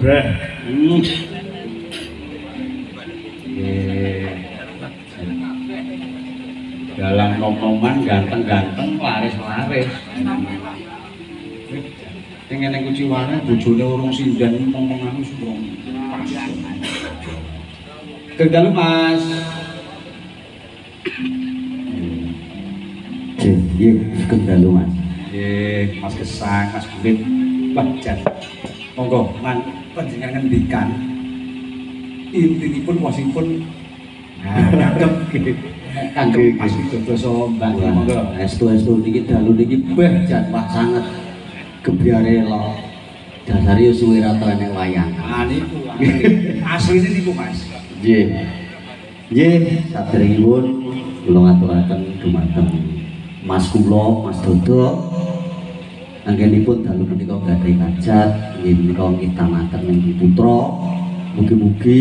Breh. Dalam nom-noman ganteng-ganteng laris-laris. Pengen yang kuciwane bojone urung sindan ngomong-ngomong sudah pas. Kedalu Mas. Iya, kedalu Mas. Mas Gesang, Mas Kulit, Wajan. Monggo, man, panjenengan ngendikan intinipun wasipun kagem kagem Mas Widodo Mbak. Monggo. Estu-estu niki dalu niki beh jan wah sanget gebyare lo. Dasare yo suwe ra tau ning wayang. Ah niku asline niku Mas. Nggih. Nggih, saderengipun kula ngaturaken dumateng Mas kula, Mas Dodo. Anggenipun dalu menika gadhahi kajat, nggih menika ngitamaken ing putra. Mugi-mugi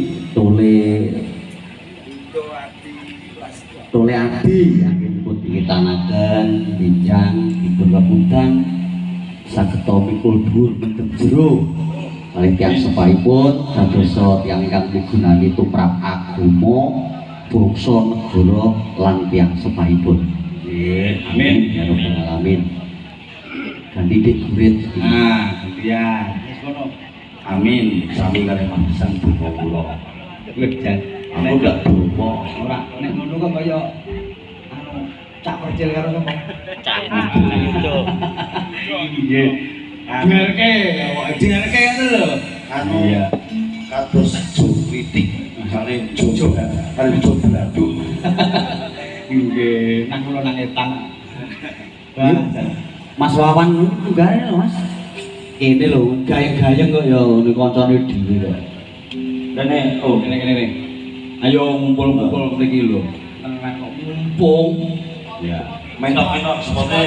tole ati anggenipun dikitanaken binjang dipun kepundang sageta mikul dhuwur mendem jero. Kalih tiyang sepaipun dadosa tiyang ingkang migunani tumrap agama, bangsa negara lan tiyang sepaipun. Amin. Ya Rabbal alamin. Ganti dik gurit. Nah, gantian. Wis kono. Amin. Sami kali pasan donga kula. Wis jan. Aku gak donga. Ora nek ngono kok kaya anu cak percil karo sapa? Cak itu. Nggih. Dengarke, dengarke ngono lho. Anu kados kritik misale jojo kali jojo bladu. Nggih, nang kula nang etang. Mas Wawan tunggale lho Mas. Kene lho gayeng-gayeng kok ya ngene kancane dhewe kok. Kene, oh kene. Ayo ngumpul-ngumpul mriki lho. Tenang kok mumpung. Ya. Menok-menok sepote.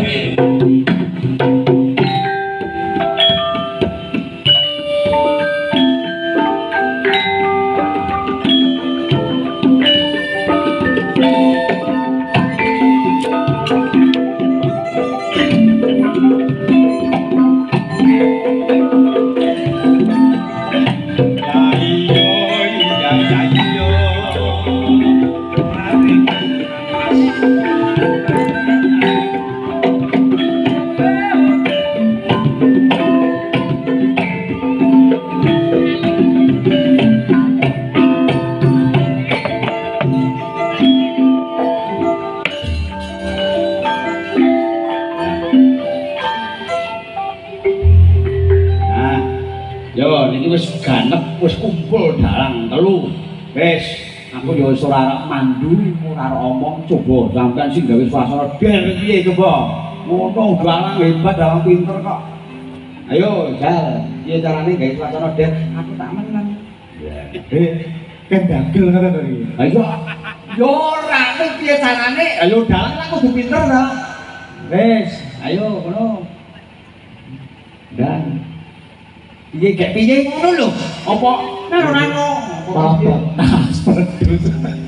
Wis kumpul dalang telu. Wis, aku yo wis ora arep mandu, ora arep omong, coba sampean sing gawe swasana der piye coba. Ngono dalang hebat, dalang pinter kok. Ayo, Jal, piye carane gawe swasana der? Aku tak meneng. Kan dagel ngono to iki. Ayo. Yo ora ngerti piye carane. Ayo dalang aku kudu pinter to. Wis, ayo ngono. Dan piye gak piye ngono lho. Apa nano-nano? Apa? Pedus.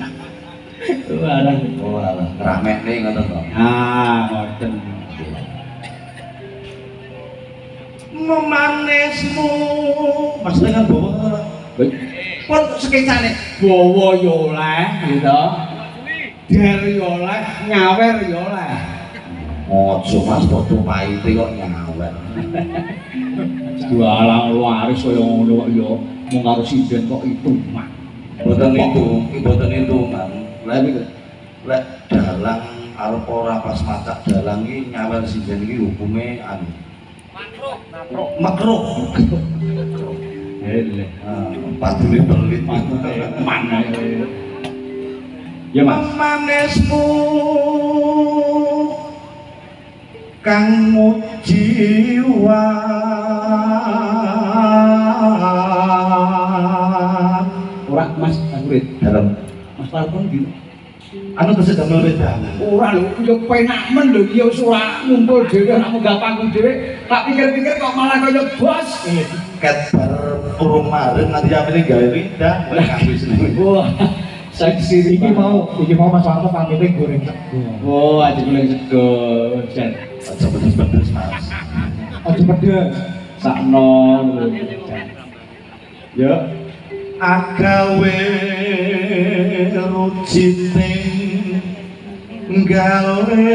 Walah, ramekne ngono to. Ah, ngoten. Memanismu. Mas dengan bawa. Pun sekecane bawa yo oleh gitu. Der yo oleh, nyawer yo oleh. Ojo Mas padha paite kok nyawer. Jualan waris kaya ngono kok ya mung karo sinden kok itu mah. Mboten itu, Mang. Lek dalang arep ora pas macak dalang iki nyawer sinden iki hukume anu. Makruh. Hele. Padune pelit mana. Ya Mas. Manesmu kang mujiwa ora Mas Akurit dalam Mas Parpon gitu anu tesih damel wedan ora lho yo penak men lho iki wis ora ngumpul dhewe ora munggah panggung dhewe tak pikir-pikir kok malah kaya bos ket bar urung mareng nganti amene gawe wedan wis wah saksi iki mau Mas Parpon pamite goreng sego oh aja goreng sego jan aja pedes-pedes Mas aja pedes sakno. Ya agawe ruciting gawe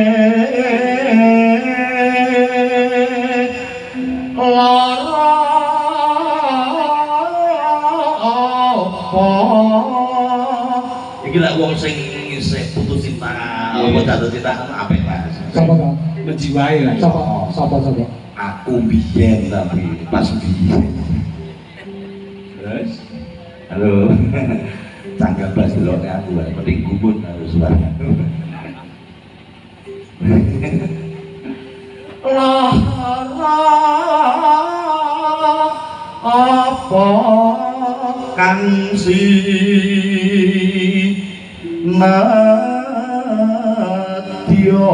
lara iki lek wong sing isih putus cinta apa jatuh cinta apik Mas Sapa to? menjiwai lah. Sapa? aku biyen tapi pas biyen Terus halo tanggal belas dulu aku lah penting gumun harus suara apa kang si nadya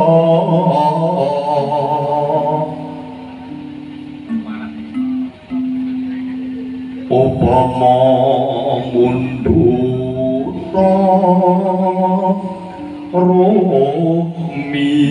upama munduta romi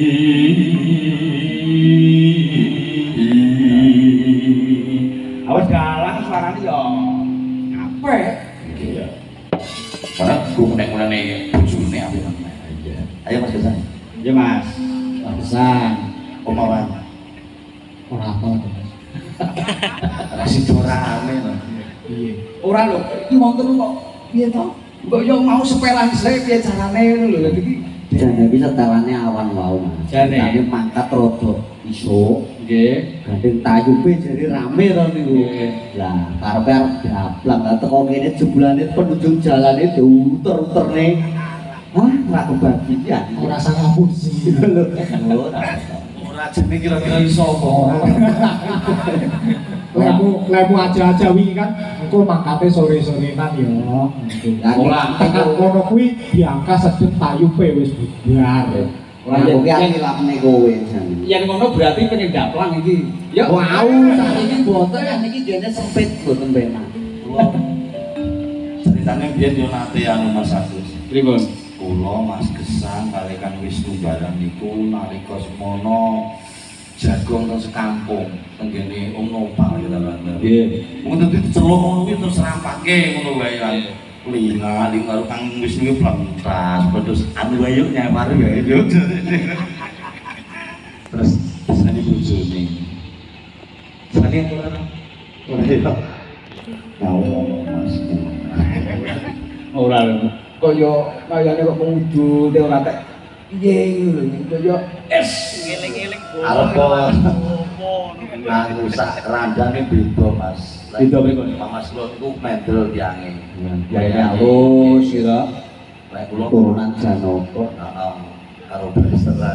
awas dalang suarane yo. Apik. iya karena gue menek-meneknya bojone apa ayo Mas Gesan Ya Mas. Pesan. omawan Ora apa to. kasih dorame loh Piye? Ora lho, iki wonten kok piye to? Kok yo mau sepelan sik piye carane ngono lho iki. Jane bisa setelannya awan wau Mas. Jane. Tapi mangkat rodok iso. Nggih. Gandeng tayube jadi rame to niku. Nggih. Lah karepe arep dablang lah teko kene jebulane penunjuk jalane diuter-uterne. Hah, ora kebagian. Ora sang puji. Lho. ora jeneng kira-kira iso apa Lemu aja-aja wingi kan engko mangkate sore-sorenan ya. Ora Tekan kono kuwi diangka sedeng tayube wis bubar. ora kuwi atilapne kowe jan. Yen ngono berarti pengen daplang iki. Ya Wow, sakniki boten ya niki jane sempit boten penak. ceritanya biyen yo nate anu Mas Agus pripun? kula Mas Gesan kali Kang Wisnu barang niku nalika semono jagung terus sekampung tenggene Om Nopal ya ta Nggih. mung dadi celuk ngono kuwi terus rampake ngono wae kan linga karo Kang Wisnu ki plentas terus anu wae yuk nyawar wae yo terus sani bojone sani ora ya ngomong Mas Ora lho. Kaya kayane kok mujud ora tek piye ngono kaya ngeling-eling arep nganggo sak randane beda Mas Beda pripun? Pak Mas Lon ku mendel tiange Ya halus sira. lek kula turunan Janaka. heeh karo blasteran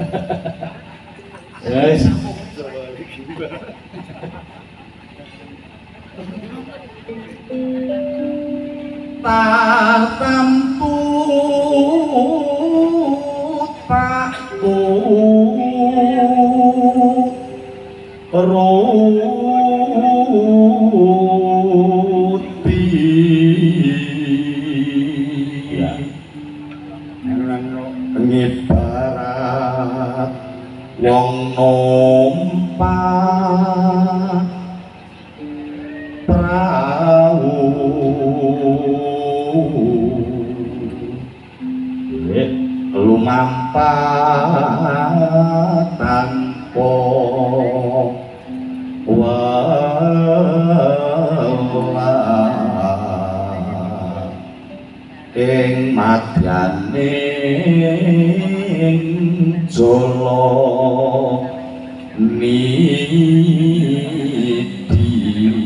Wes. tatampu takku ruti ngibarat wong numpak prau lumampah tanpa welah ing madyaning jala nidi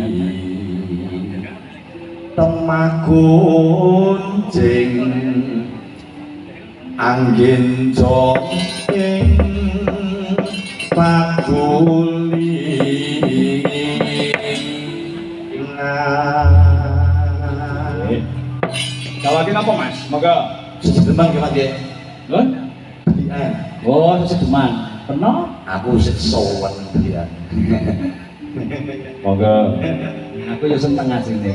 temagunjing angin jongking paguli Dawatin apa Mas? Moga. sesedeman ki Mas ya Lho? belian Oh, sesedeman. Peno? aku sik sowan belian Moga. Aku ya seneng asine.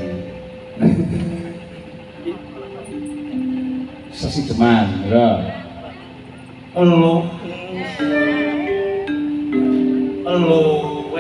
Sesedeman, ya. elu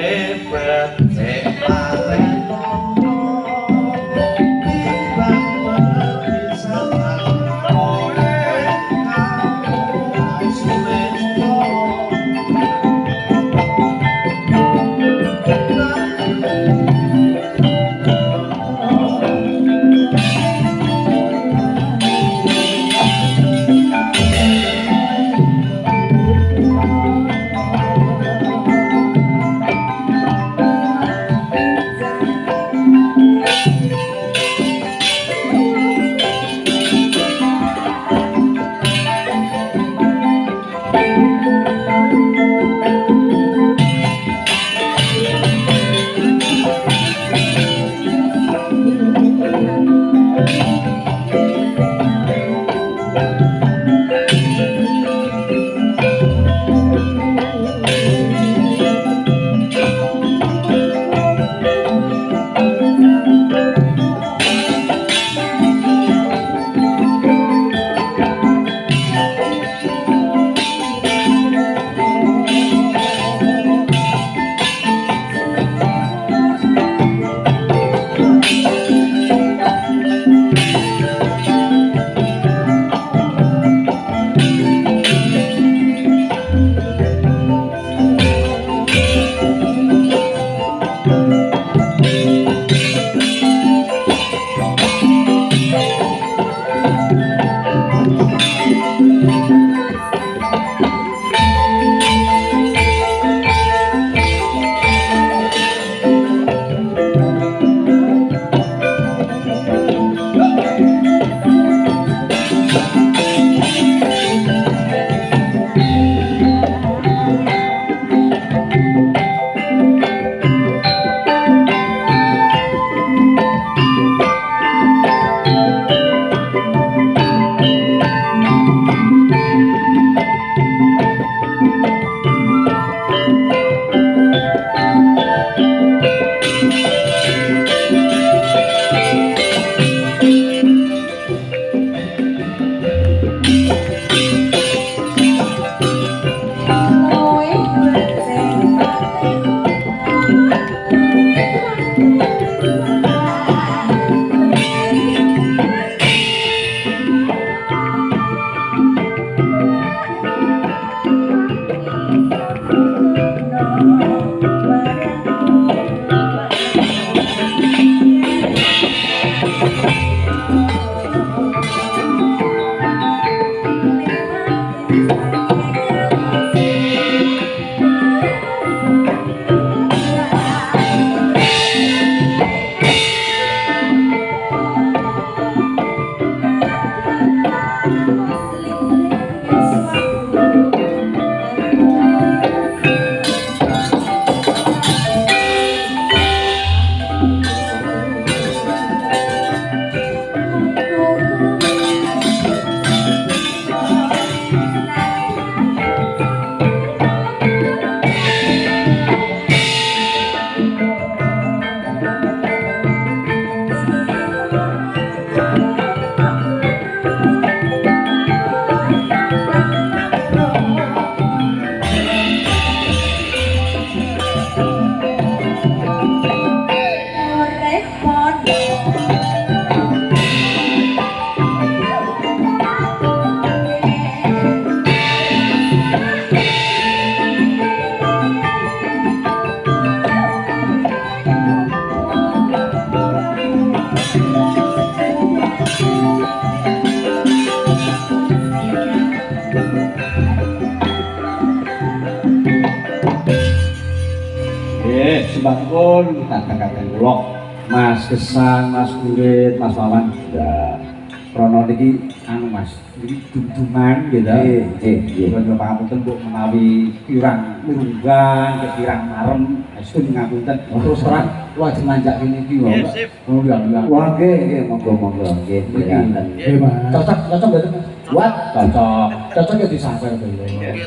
Sembangkun kata-kata kula Mas Gesang, Mas Kurit, Mas Wawan ya krono niki anu Mas iki dum-duman gitu. Nggih. Kula pangapunten mbok menawi kirang mirunggan, kirang marem, estu ngapunten. Terus terang lajeng nanjak kene iki wae. Oh ya. Wah, nggih, monggo-monggo nggih. Nggih, Mas. Cocok mboten Mas? Kuat. Cocok. Cocok ya disampel dulu.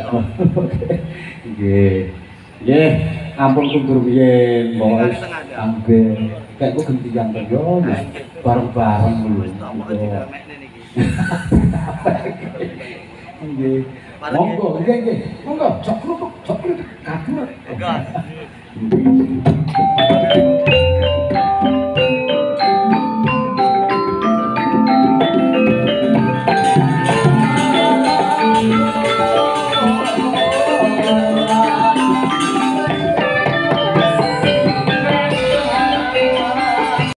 Nggih. Nggih, ampun kundur piye, pokoke angge kayak ku gentian to yo bareng-bareng lho. Nggih. Monggo, nggih. Monggo, cok kerupuk kabur. Oke.